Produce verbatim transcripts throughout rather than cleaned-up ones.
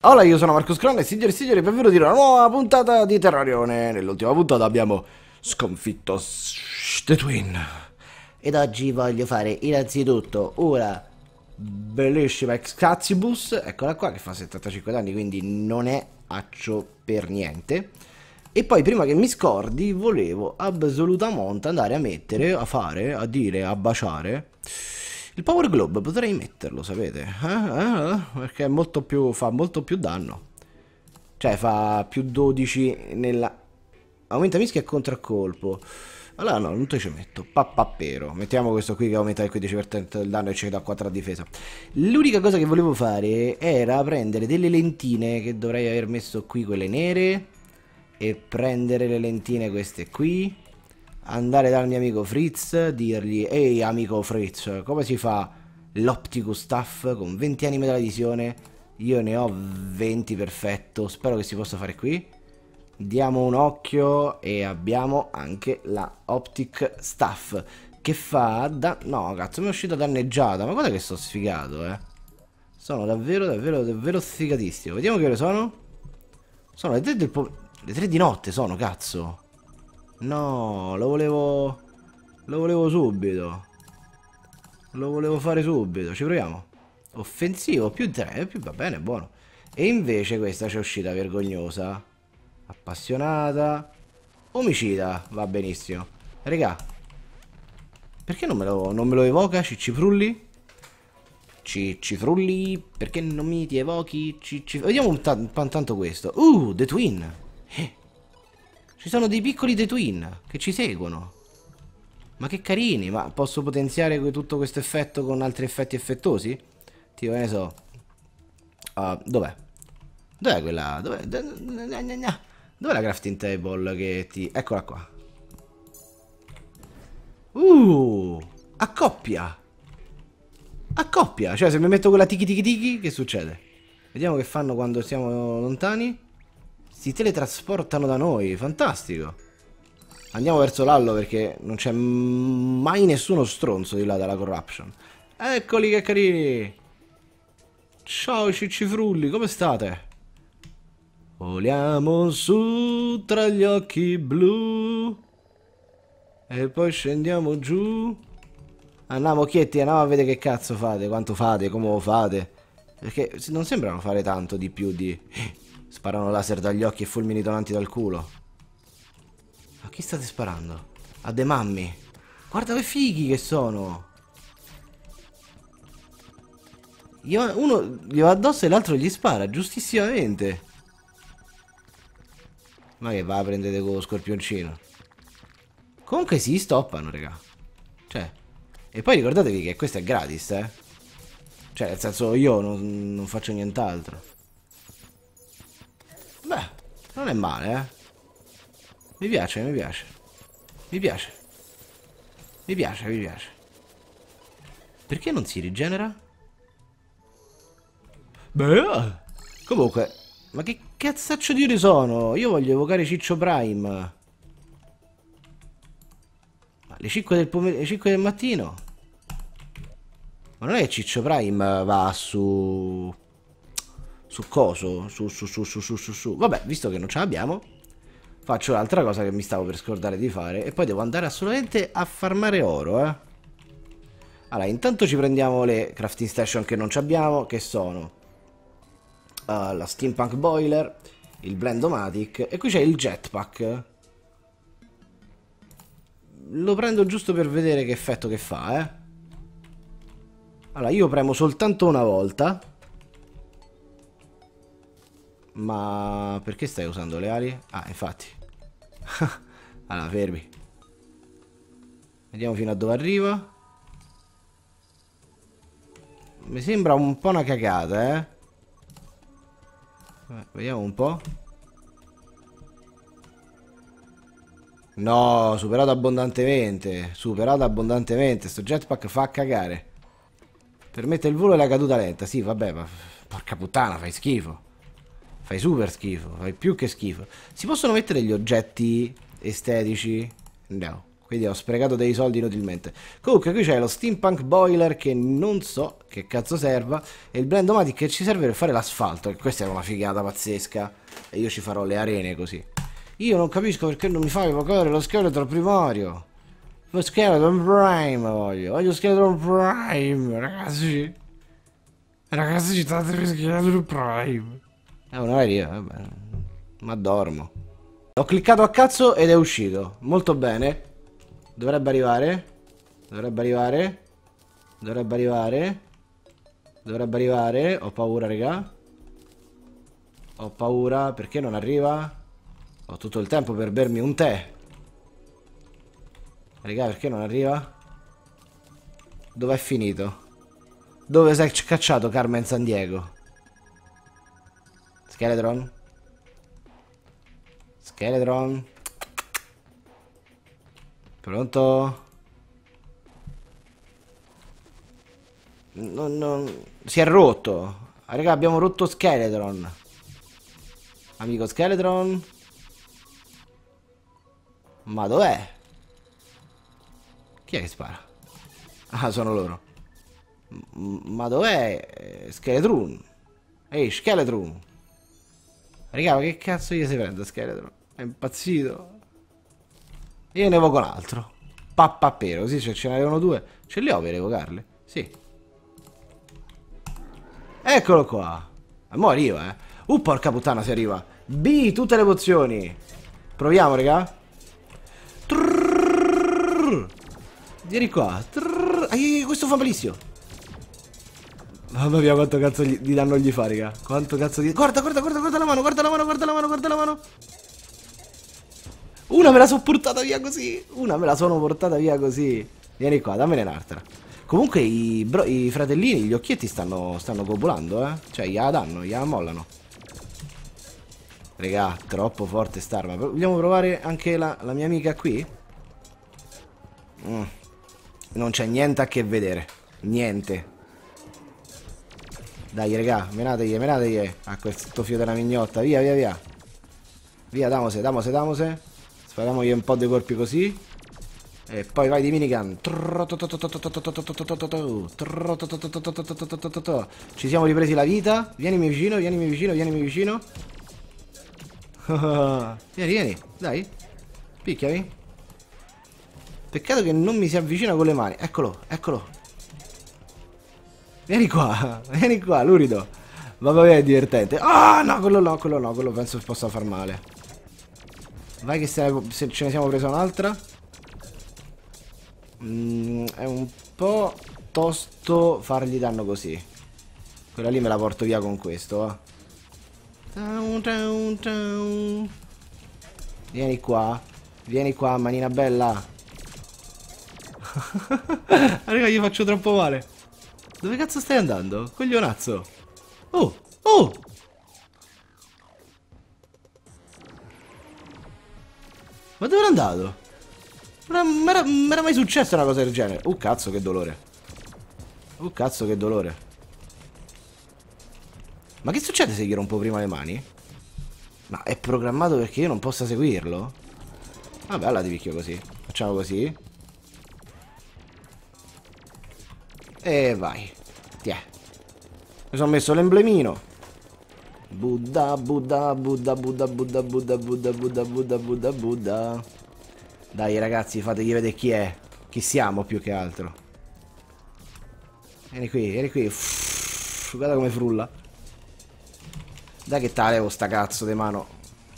Hola, io sono Marco Scron e signori e signori, benvenuti in una nuova puntata di Terrarione. Nell'ultima puntata abbiamo sconfitto The Twin. Ed oggi voglio fare innanzitutto una bellissima Excalibur, eccola qua, che fa settantacinque danni, quindi non è accio per niente. E poi prima che mi scordi volevo assolutamente andare a mettere, a fare, a dire, a baciare il Power Globe. Potrei metterlo, sapete? Eh, eh, eh, perché è molto più, fa molto più danno. Cioè fa più dodici nella... Aumenta mischia e contraccolpo. Allora no, non te ci metto. Pappapero. Mettiamo questo qui che aumenta il quindici per cento del danno e ci dà quattro a difesa. L'unica cosa che volevo fare era prendere delle lentine, che dovrei aver messo qui, quelle nere, e prendere le lentine queste qui, andare dal mio amico Fritz, dirgli: ehi amico Fritz, come si fa l'Opticus Staff con venti anime della visione? Io ne ho venti, perfetto, spero che si possa fare qui. Diamo un occhio e abbiamo anche la Optic Staff che fa da... No, cazzo, mi è uscita danneggiata, ma guarda che sto sfigato, eh. Sono davvero, davvero, davvero sfigatissimo. Vediamo che ore sono. Sono le tre del pomeriggio. Le tre di notte sono, cazzo. No, lo volevo... Lo volevo subito. Lo volevo fare subito, ci proviamo. Offensivo, più tre, più va bene, buono. E invece questa c'è uscita vergognosa. Appassionata. Omicida, va benissimo. Regà, perché non me lo, non me lo evoca, Ciccifrulli? Ciccifrulli, perché non mi ti evochi? Cicci... Vediamo un, un tanto questo. Uh, The Twin. Eh. Ci sono dei piccoli The Twin che ci seguono. Ma che carini, ma posso potenziare tutto questo effetto con altri effetti effettosi? Tipo, ne so. Uh, dov'è? Dov'è quella? Dov'è? Dov'è la crafting table che ti... Eccola qua. Uh, a coppia. A coppia. Cioè, se mi metto quella tiki tiki tiki, che succede? Vediamo che fanno quando siamo lontani. Si teletrasportano da noi, fantastico. Andiamo verso l'allo perché non c'è mai nessuno stronzo di là dalla corruption. Eccoli che carini. Ciao ciccifrulli, come state? Voliamo su tra gli occhi blu e poi scendiamo giù. Andiamo chietti, andiamo a vedere che cazzo fate, quanto fate, come lo fate. Perché non sembrano fare tanto di più di... Sparano laser dagli occhi e fulmini tonanti dal culo. A chi state sparando? A dei mammi. Guarda che fighi che sono. Io, uno gli va addosso e l'altro gli spara, giustissimamente. Ma che va a prendere con lo scorpioncino. Comunque si stoppano, raga. Cioè. E poi ricordatevi che questo è gratis, eh. Cioè, nel senso, io non, non faccio nient'altro. Beh, non è male, eh. Mi piace, mi piace. Mi piace. Mi piace, mi piace. Perché non si rigenera? Beh, comunque, ma che cazzaccio di ore sono? Io voglio evocare Ciccio Prime. Ma le cinque del pomeriggio, le cinque del mattino? Ma non è che Ciccio Prime va su... Su coso? Su, su, su, su, su, su, su. Vabbè, visto che non ce l'abbiamo, faccio l'altra cosa che mi stavo per scordare di fare. E poi devo andare assolutamente a farmare oro, eh. Allora, intanto ci prendiamo le crafting station che non ci abbiamo, che sono uh, la steampunk boiler, il blendomatic, e qui c'è il jetpack. Lo prendo giusto per vedere che effetto che fa, eh. Allora, io premo soltanto una volta. Ma perché stai usando le ali? Ah, infatti. Allora, fermi. Vediamo fino a dove arriva. Mi sembra un po' una cagata, eh. eh vediamo un po'. No, superato abbondantemente. Superato abbondantemente. Sto jetpack fa cagare. Permette il volo e la caduta lenta. Sì, vabbè, ma porca puttana, fai schifo. Fai super schifo, fai più che schifo. Si possono mettere gli oggetti estetici? No. Quindi ho sprecato dei soldi inutilmente. Comunque qui c'è lo steampunk boiler che non so che cazzo serva. E il blendomatic che ci serve per fare l'asfalto. E questa è una figata pazzesca. E io ci farò le arene così. Io non capisco perché non mi fai evocare lo scheletro primario. Lo Skeleton Prime voglio. Voglio Skeleton Prime, ragazzi. Ragazzi, citatevi Skeleton Prime. È un'aria, vabbè. Ma dormo. Ho cliccato a cazzo ed è uscito. Molto bene. Dovrebbe arrivare. Dovrebbe arrivare. Dovrebbe arrivare. Dovrebbe arrivare. Ho paura, raga. Ho paura. Perché non arriva? Ho tutto il tempo per bermi un tè. Raga, perché non arriva? Dov'è finito? Dove sei cacciato, Carmen Sandiego? Skeletron? Skeletron? Pronto? Non, non... Si è rotto. Ah, raga, abbiamo rotto Skeletron. Amico Skeletron? Ma dov'è? Chi è che spara? Ah, sono loro. M ma dov'è? Skeletron? Ehi, Skeletron! Raga, ma che cazzo gli si prende Skeletron? È impazzito. Io ne evoco un altro. Pappapero, così se ce ne avevano due. Ce li ho per evocarle? Sì. Eccolo qua. Ma mo arriva, eh. Uh, porca puttana, si arriva. B, tutte le pozioni. Proviamo, raga. Trrrr. Vieni qua. Ai, questo fa malissimo. Mamma mia, quanto cazzo gli, di danno gli fa, raga. Quanto cazzo di... Guarda, guarda, guarda, guarda la mano, guarda la mano, guarda la mano, guarda la mano. Una me la sono portata via così. Una me la sono portata via così. Vieni qua, dammene un'altra. Comunque i, bro, i fratellini, gli occhietti stanno, stanno gobulando, eh. Cioè, gliela danno, gliela mollano. Raga, troppo forte Starma. Vogliamo provare anche la, la mia amica qui? Mm. Non c'è niente a che vedere. Niente. Dai, raga, menategli, menategli a questo fio della mignotta. Via, via, via. Via, damose, damose, damose. Spariamogli un po' dei colpi così. E poi vai di minigun. Ci siamo ripresi la vita. Vienimi vicino, vienimi vicino, vienimi vicino. Vieni, vieni, dai. Picchiami. Peccato che non mi si avvicina con le mani. Eccolo, eccolo. Vieni qua, vieni qua, lurido. Vabbè, è divertente. Ah, no, quello no, quello no, quello penso possa far male. Vai che se, se ce ne siamo presa un'altra. Mm, è un po' tosto fargli danno così. Quella lì me la porto via con questo, va. Vieni qua. Vieni qua, manina bella. Raga, gli faccio troppo male. Dove cazzo stai andando? Coglionazzo. Oh, oh. Ma dove è andato? Non era mai successa una cosa del genere. Oh cazzo che dolore. Oh cazzo che dolore. Ma che succede se gli rompo prima le mani? Ma è programmato perché io non possa seguirlo? Vabbè, allora ti picchio così. Facciamo così. E vai. Tiè. Mi sono messo l'emblemino. Buddha, Buddha, Buddha, Buddha, Buddha, Buddha, Buddha, Buddha, Buddha, Buddha, Buddha. Dai ragazzi, fategli vedere chi è. Chi siamo più che altro. Vieni qui, vieni qui. Uff, guarda come frulla. Dai che te la levo sta cazzo di mano.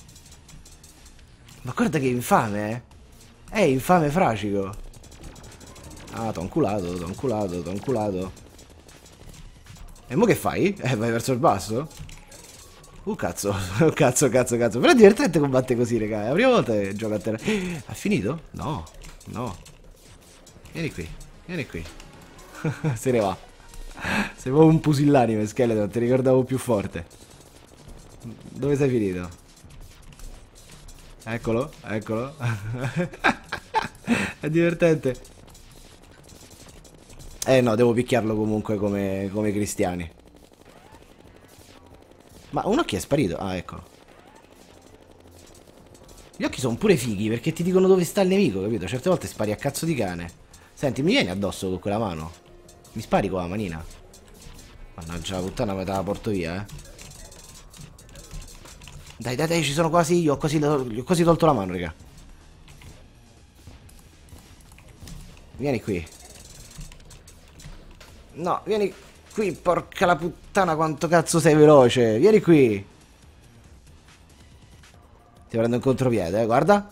Ma guarda che infame, eh. È infame fracico. Ah, t'ho inculato, t'ho inculato, t'ho inculato. E mo che fai? Eh, vai verso il basso? Uh, cazzo, cazzo, cazzo, cazzo. Però è divertente combattere così, raga. È la prima volta che gioco a terra. Ha finito? No, no. Vieni qui, vieni qui. Se ne va. Sei proprio un pusillanime, Skeleton. Ti ricordavo più forte. Dove sei finito? Eccolo, eccolo. È divertente. Eh no, devo picchiarlo comunque come, come cristiani. Ma un occhio è sparito. Ah, eccolo. Gli occhi sono pure fighi perché ti dicono dove sta il nemico, capito? Certe volte spari a cazzo di cane. Senti, mi vieni addosso con quella mano? Mi spari con la manina? Mannaggia la puttana, me te la porto via, eh. Dai, dai, dai, ci sono quasi io. Ho quasi, ho quasi tolto la mano, raga. Vieni qui. No, vieni qui, porca la puttana, quanto cazzo sei veloce. Vieni qui. Ti prendo in contropiede, eh, guarda.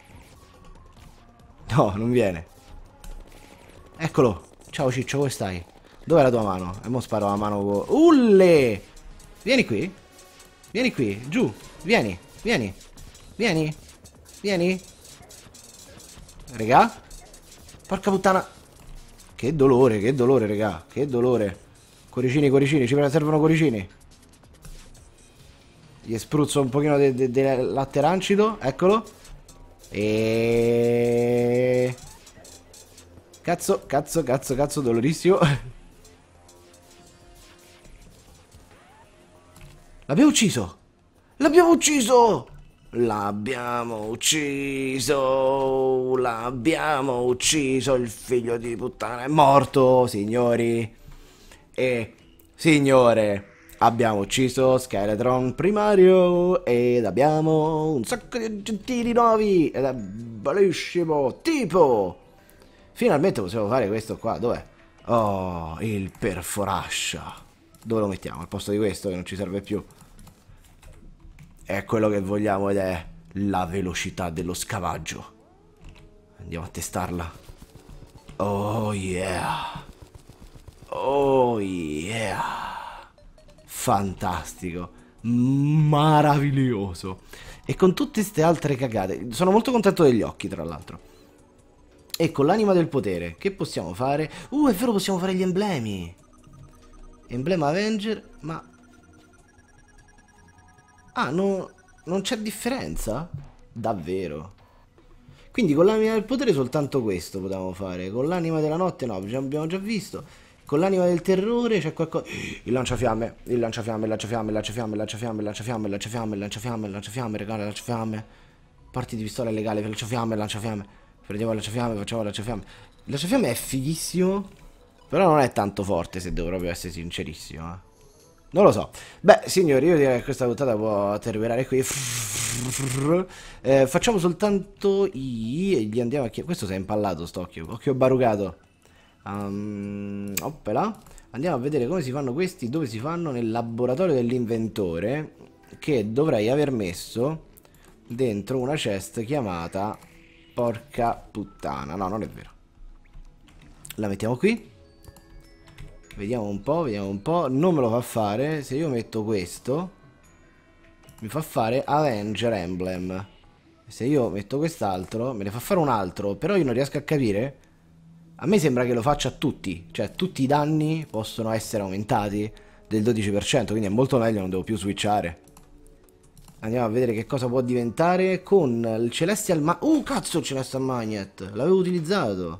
No, non viene. Eccolo. Ciao Ciccio, come stai? Dov'è la tua mano? E mo sparo la mano con... Ulle! Vieni qui. Vieni qui, giù. Vieni, vieni. Vieni. Vieni. Regà. Porca puttana. Che dolore, che dolore, regà. Che dolore. Cuoricini, cuoricini, ci servono cuoricini. Gli spruzzo un pochino del de, de latte rancido. Eccolo. E... Cazzo, cazzo, cazzo, cazzo, dolorissimo. L'abbiamo ucciso. L'abbiamo ucciso. L'abbiamo ucciso. L'abbiamo ucciso. Il figlio di puttana è morto, signori. E, signore, abbiamo ucciso Skeletron primario ed abbiamo un sacco di aggettivi nuovi ed è bellissimo. Tipo, finalmente possiamo fare questo qua. Dov'è? Oh, il perforascia. Dove lo mettiamo? Al posto di questo che non ci serve più. È quello che vogliamo ed è la velocità dello scavaggio. Andiamo a testarla. Oh yeah. Oh yeah. Fantastico. Meraviglioso. E con tutte queste altre cagate. Sono molto contento degli occhi, tra l'altro. E con l'anima del potere, che possiamo fare? Uh, è vero, possiamo fare gli emblemi. Emblema Avenger, ma... Ah, no, non c'è differenza? Davvero? Quindi con l'anima del potere soltanto questo potevamo fare. Con l'anima della notte no, abbiamo già visto. Con l'anima del terrore c'è qualcosa... Il lanciafiamme, il lanciafiamme, il lanciafiamme, il lanciafiamme, il lanciafiamme, il lanciafiamme, il lanciafiamme, il lanciafiamme, il lanciafiamme, regale, lanciafiamme. Parti di pistola legale, il lanciafiamme, il lanciafiamme. Prendiamo il lanciafiamme, facciamo il lanciafiamme. Il lanciafiamme è fighissimo, però non è tanto forte, se devo proprio essere sincerissimo, eh. Non lo so. Beh, signori, io direi che questa puntata può terminare qui. Eh, facciamo soltanto i... e gli andiamo a chiedere... Questo si è impallato, sto occhio. Occhio barucato. Um, oppela. Andiamo a vedere come si fanno questi, dove si fanno, nel laboratorio dell'inventore, che dovrei aver messo dentro una chest chiamata porca puttana. No, non è vero. La mettiamo qui. Vediamo un po', vediamo un po'. Non me lo fa fare. Se io metto questo, mi fa fare Avenger Emblem. Se io metto quest'altro, me ne fa fare un altro. Però io non riesco a capire. A me sembra che lo faccia a tutti. Cioè tutti i danni possono essere aumentati del dodici per cento. Quindi è molto meglio, non devo più switchare. Andiamo a vedere che cosa può diventare con il Celestial Ma... Uh, cazzo, il Celestial Magnet. L'avevo utilizzato.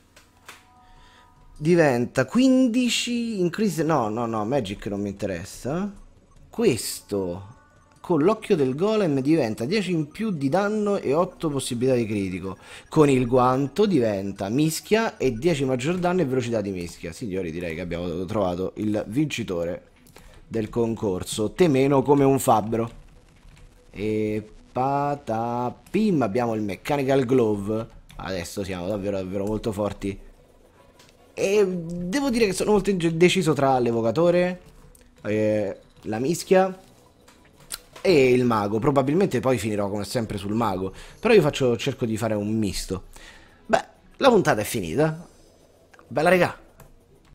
Diventa quindici increase... No, no, no, Magic non mi interessa. Questo con l'occhio del golem diventa dieci in più di danno e otto possibilità di critico. Con il guanto diventa mischia e dieci maggior danno e velocità di mischia. Signori, direi che abbiamo trovato il vincitore del concorso. Temeno come un fabbro. E patapim, abbiamo il Mechanical Glove. Adesso siamo davvero davvero molto forti. E devo dire che sono molto indeciso tra l'evocatore, eh, la mischia e il mago. Probabilmente poi finirò come sempre sul mago, però io faccio, cerco di fare un misto. Beh, la puntata è finita. Bella regà.